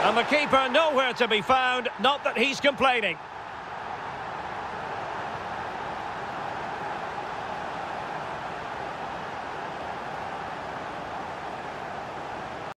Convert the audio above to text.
And the keeper nowhere to be found, not that he's complaining.